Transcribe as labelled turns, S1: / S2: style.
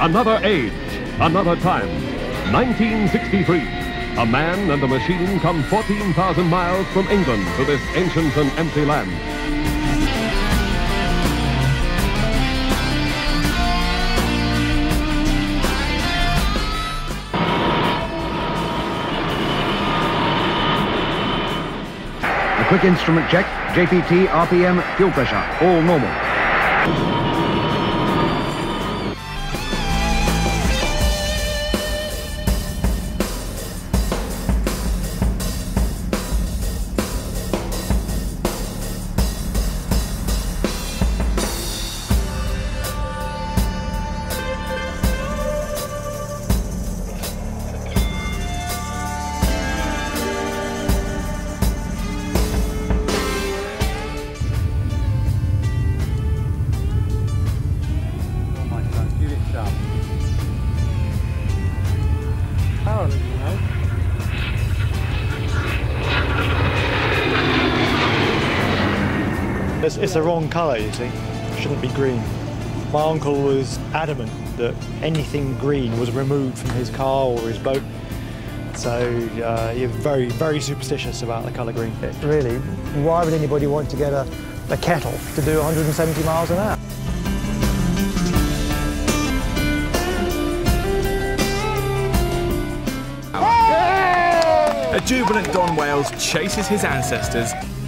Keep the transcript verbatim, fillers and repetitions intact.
S1: Another age, another time. nineteen sixty-three. A man and a machine come fourteen thousand miles from England to this ancient and empty land.
S2: A quick instrument check, J P T, R P M, fuel pressure, all normal.
S3: It's, it's the wrong colour, you see. It shouldn't be green. My uncle was adamant that anything green was removed from his car or his boat. So uh, you're very, very superstitious about the colour green.
S4: It really, why would anybody want to get a, a kettle to do one hundred seventy miles an hour?
S5: A jubilant Don Wales chases his ancestors